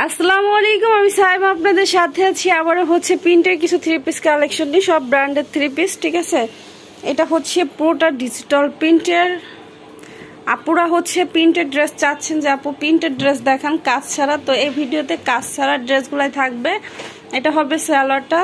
আসসালামু আলাইকুম, আমি সাইমা আপনাদের সাথে আছি। আবারও হচ্ছে প্রিন্টের কিছু থ্রি পিস কালেকশন নিয়ে, সব ব্র্যান্ডের থ্রি পিস, ঠিক আছে। এটা হচ্ছে পুরোটা ডিজিটাল প্রিন্টের। আপুরা হচ্ছে প্রিন্টেড ড্রেস চাচ্ছেন যে আপু প্রিন্টেড ড্রেস দেখান কাজ ছাড়া, তো এই ভিডিওতে কাজ ছাড়া ড্রেসগুলাই থাকবে। এটা হবে সালোয়ারটা,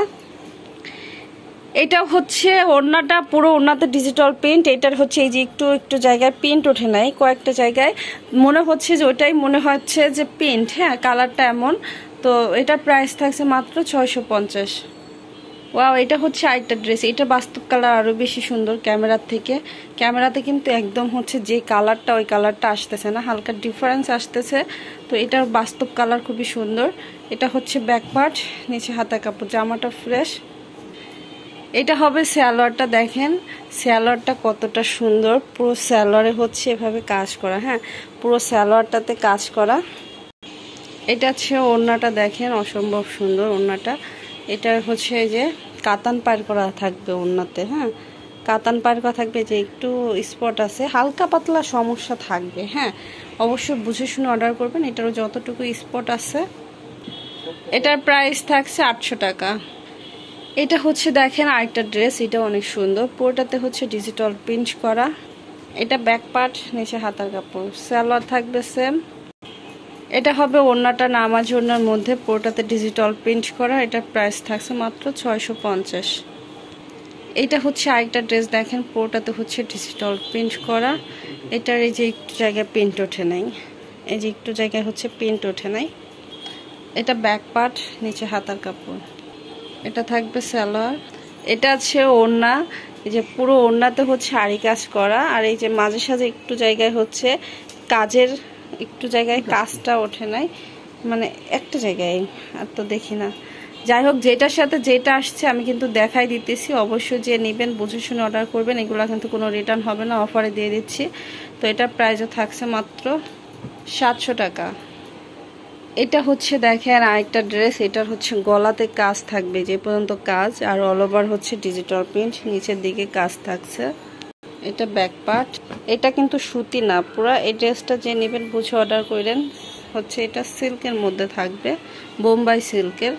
এটা হচ্ছে ওড়নাটা, পুরো ওড়নাতে ডিজিটাল প্রিন্ট। এটার হচ্ছে এই যে একটু একটু জায়গায় প্রিন্ট ওঠে নাই, কয়েকটা জায়গায় মনে হচ্ছে যে ওইটাই মনে হচ্ছে যে প্রিন্ট, হ্যাঁ কালারটা এমন। তো এটার প্রাইস থাকছে মাত্র 650। ওয়াও, এটা হচ্ছে আরেকটা ড্রেস। এটা বাস্তব কালার আরও বেশি সুন্দর ক্যামেরার থেকে। ক্যামেরাতে কিন্তু একদম হচ্ছে যে কালারটা ওই কালারটা আসতেছে না, হালকা ডিফারেন্স আসতেছে। তো এটার বাস্তব কালার খুবই সুন্দর। এটা হচ্ছে ব্যাক পার্ট, নিচে হাতা কাপড়, জামাটা ফ্রেশ। এটা হবে সালোয়ারটা, দেখেন সালোয়ারটা কতটা সুন্দর। পুরো সালোয়ারে হচ্ছে এভাবে কাজ করা, হ্যাঁ পুরো সালোয়ারটাতে কাজ করা। এটা হচ্ছে ওড়নাটা, দেখেন অসম্ভব সুন্দর ওড়নাটা। এটা হচ্ছে যে কাতান পার করা থাকবে ওড়নাতে, হ্যাঁ কাতান পার করা থাকবে, যে একটু স্পট আছে, হালকা পাতলা সমস্যা থাকবে, হ্যাঁ অবশ্যই বুঝে শুনে অর্ডার করবেন। এটারও যতটুকু স্পট আছে। এটার প্রাইস থাকছে 800 টাকা। এটা হচ্ছে দেখেন আরেকটা ড্রেস, এটা অনেক সুন্দর, পুরোটাতে হচ্ছে ডিজিটাল প্রিন্ট করা। এটা ব্যাক পার্ট, নিচে হাতার কাপড়, সালোয়ার থাকবে সেম। এটা হবে ওড়নাটা, নামাজ ওড়নার মধ্যে, পুরোটাতে ডিজিটাল প্রিন্ট করা। এটার প্রাইস থাকছে মাত্র 650। এটা হচ্ছে আরেকটা ড্রেস, দেখেন পুরোটাতে হচ্ছে ডিজিটাল প্রিন্ট করা। এটার এই যে একটু জায়গায় প্রিন্ট ওঠে নাই, এই যে একটু জায়গায় হচ্ছে প্রিন্ট ওঠে নাই। এটা ব্যাক পার্ট, নিচে হাতার কাপড়। এটা থাকবে সালোয়ার। এটা আছে ওড়না, এই যে পুরো ওড়নাতে হচ্ছে আড়ি কাজ করা। আর এই যে মাঝে সাঝে একটু জায়গায় হচ্ছে কাজের, একটু জায়গায় কাজটা ওঠে নাই, মানে একটা জায়গায় আর তো দেখি না। যাই হোক, যেটার সাথে যেটা আসছে আমি কিন্তু দেখাই দিতেছি, অবশ্যই যে নেবেন বুঝে শুনে অর্ডার করবেন। এগুলো কিন্তু কোনো রিটার্ন হবে না, অফারে দিয়ে দিচ্ছি। তো এটার প্রাইসও থাকছে মাত্র 700 টাকা। এটা হচ্ছে দেখেন আরেকটা ড্রেস, এটার হচ্ছে গলাতে কাজ থাকবে যে পর্যন্ত কাজ, আর অল ওভার হচ্ছে ডিজিটাল প্রিন্ট, নিচের দিকে কাজ থাকছে। এটা ব্যাক পার্ট। এটা কিন্তু সুতি না পুরা। এই ড্রেসটা যে নেবেন বুঝে অর্ডার করেন। হচ্ছে এটা সিল্কের মধ্যে থাকবে, বোম্বাই সিল্কের।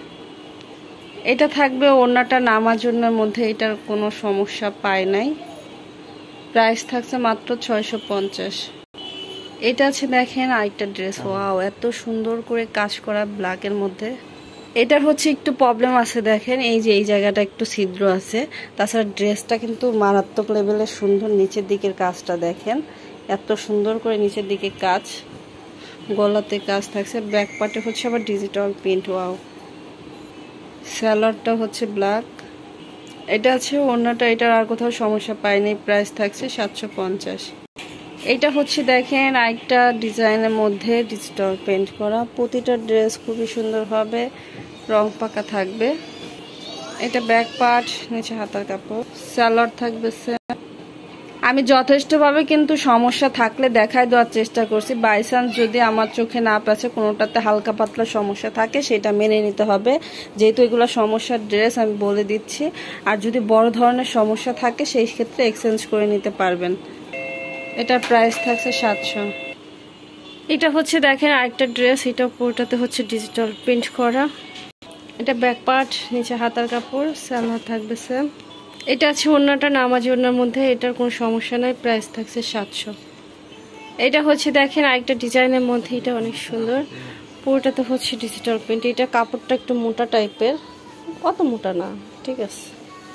এটা থাকবে ওড়নাটা নামাজ ওড়নার মধ্যে, এটার কোনো সমস্যা পায় নাই। প্রাইস থাকছে মাত্র 650। এটা আছে দেখেন আরেকটা ড্রেস, ওয়াও এত সুন্দর করে কাজ করা ব্ল্যাকের মধ্যে। এটার হচ্ছে একটু প্রবলেম আছে, দেখেন এই যে এই জায়গাটা একটু ছিদ্র আছে। তাছাড়া ড্রেসটা কিন্তু মারাত্মক লেভেলের সুন্দর। নিচের দিকের কাজটা দেখেন, এত সুন্দর করে নিচের দিকে কাজ, গলাতে কাজ থাকছে। ব্যাক পার্টে হচ্ছে আবার ডিজিটাল প্রিন্ট। ওয়াও, সালোয়ারটা হচ্ছে ব্ল্যাক। এটা আছে ওড়নাটা, এটার আর কোথাও সমস্যা পায়নি। প্রাইস থাকছে 750। এটা হচ্ছে দেখেন আরেকটা ডিজাইনের মধ্যে ডিজিটাল পেন্ট করা। প্রতিটা ড্রেস খুবই সুন্দর হবে, রং পাকা থাকবে। এটা ব্যাক পার্ট, নিচে হাতার কাপড়, সালোয়ার থাকবে। আমি যথেষ্টভাবে কিন্তু সমস্যা থাকলে দেখাই দেওয়ার চেষ্টা করছি। বাই চান্স যদি আমার চোখে না পাচ্ছে, কোনোটাতে হালকা পাতলা সমস্যা থাকে, সেটা মেনে নিতে হবে, যেহেতু এগুলো সমস্যার ড্রেস আমি বলে দিচ্ছি। আর যদি বড় ধরনের সমস্যা থাকে সেই ক্ষেত্রে এক্সচেঞ্জ করে নিতে পারবেন। এটার প্রাইস থাকছে 700। এটা হচ্ছে দেখেন আরেকটা ড্রেস, এটা পুরোটাতে হচ্ছে ডিজিটাল প্রিন্ট করা। এটা ব্যাক পার্ট, নিচে হাতার কাপড়, সালোয়ার থাকবে সেম। এটা আছে ওড়নাটা, নামাজি ওড়নার মধ্যে, এটার কোনো সমস্যা নাই। প্রাইস থাকছে 700। এটা হচ্ছে দেখেন আরেকটা ডিজাইনের মধ্যে, এটা অনেক সুন্দর, পুরোটাতে হচ্ছে ডিজিটাল প্রিন্ট। এটা কাপড়টা একটু মোটা টাইপের, অত মোটা না, ঠিক আছে।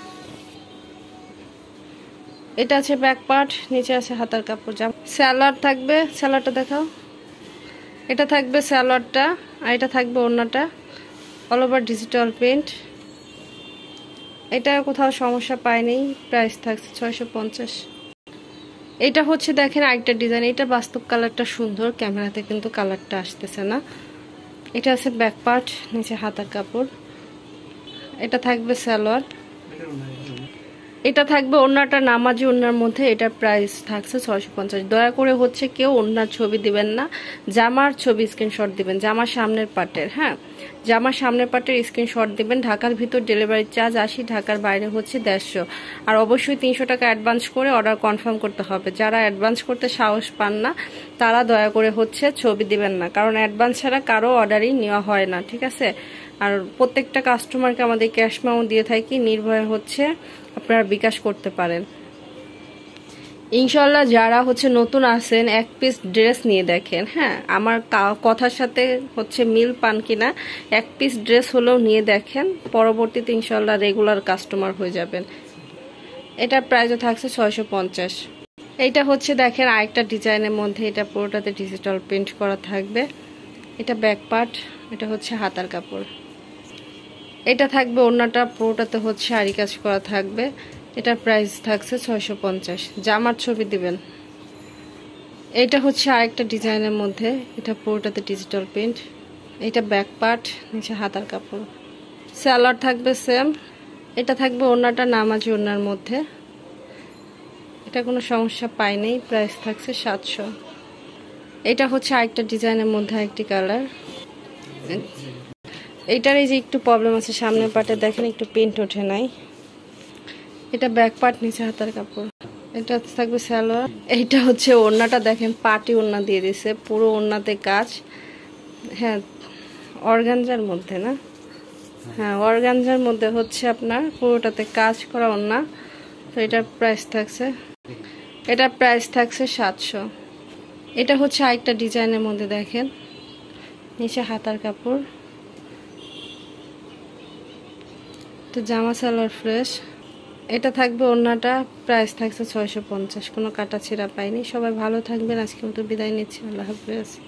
এটা আছে ব্যাক পার্ট, নিচে আছে হাতার কাপড়, সালোয়ার থাকবে। সালোয়ারটা দেখাও। এটা থাকবে সালোয়ারটা, আর এটা থাকবে ওড়নাটা, অল ওভার ডিজিটাল প্রিন্ট। এটা কোথাও সমস্যা পায়নি। প্রাইস থাকছে 650। এটা হচ্ছে দেখেন আরেকটা ডিজাইন, এটা বাস্তব কালারটা সুন্দর, ক্যামেরাতে কিন্তু কালারটা আসতেছে না। এটা আছে ব্যাক পার্ট, নিচে হাতার কাপড়। এটা থাকবে সালোয়ার। এটা থাকবে ওড়নাটা নামাজি ওড়নার মধ্যে, এটা প্রাইস থাকছে 650। দয়া করে হচ্ছে কেউ ওড়নার ছবি দিবেন না, জামার ছবি স্ক্রিনশট দিবেন, জামার সামনের পাটের। হ্যাঁ, জামার সামনের পাটের স্ক্রিনশট দিবেন। ঢাকার ভিতর ডেলিভারি চার্জ 80, ঢাকার বাইরে হচ্ছে 150। আর অবশ্যই 300 টাকা অ্যাডভান্স করে অর্ডার কনফার্ম করতে হবে। যারা অ্যাডভান্স করতে সাহস পান না তারা দয়া করে হচ্ছে ছবি দিবেন না, কারণ অ্যাডভান্স ছাড়া কারো অর্ডারই নেওয়া হয় না, ঠিক আছে। আর প্রত্যেকটা কাস্টমারকে আমাদের ক্যাশ মেমো দিয়ে থাকি, নির্ভয়ে হচ্ছে আপনারা বিকাশ করতে পারেন। ইনশাল্লাহ যারা হচ্ছে নতুন আসেন এক পিস ড্রেস নিয়ে দেখেন, হ্যাঁ আমার কথার সাথে হচ্ছে মিল পান কিনা, এক পিস ড্রেস হলেও নিয়ে দেখেন, পরবর্তীতে ইনশাল্লাহ রেগুলার কাস্টমার হয়ে যাবেন। এটার প্রাইসও থাকছে 650। এইটা হচ্ছে দেখেন আরেকটা ডিজাইনের মধ্যে, এটা পুরোটাতে ডিজিটাল প্রিন্ট করা থাকবে। এটা ব্যাক পার্ট, এটা হচ্ছে হাতার কাপড়। এটা থাকবে ওড়নাটা পুরোটাতে হচ্ছে আরি কাজ করা থাকবে। এটার প্রাইস থাকছে 650। জামার ছবি দিবেন। এটা হচ্ছে আরেকটা ডিজাইনের মধ্যে, এটা পুরোটাতে ডিজিটাল প্রিন্ট। এটা ব্যাক পার্ট, নিচে হাতার কাপড়। সালোয়ার থাকবে সেম। এটা থাকবে ওড়নাটা নামাজি ওড়নার মধ্যে, এটা কোনো সমস্যা পাইনি। প্রাইস থাকছে 700। এটা হচ্ছে আরেকটা ডিজাইনের মধ্যে আরেকটি কালার। এইটার এই যে একটু প্রবলেম আছে, সামনের পার্টে দেখেন একটু প্রিন্ট ওঠে নাই। এটা ব্যাক পার্ট, নিচে হাতার কাপড়। এটা থাকবে সালোয়ার। এইটা হচ্ছে ওড়নাটা দেখেন পাটি ওড়না দিয়ে দিছে, পুরো ওড়নাতে কাজ। হ্যাঁ অর্গানজার মধ্যে না, হ্যাঁ অর্গানজার মধ্যে হচ্ছে আপনার পুরোটাতে কাজ করা ওড়না। তো এটার প্রাইস থাকছে, এটার প্রাইস থাকছে 700। এটা হচ্ছে আরেকটা ডিজাইনের মধ্যে দেখেন, নিচে হাতার কাপড়। তো জামা সালোয়ার ফ্রেশ। এটা থাকবে ওড়নাটা, প্রাইস থাকছে 650। কোনো কাটা ছেঁড়া পাইনি। সবাই ভালো থাকবেন, আজকে মতো বিদায় নিচ্ছি। আল্লাহ হাফেজ।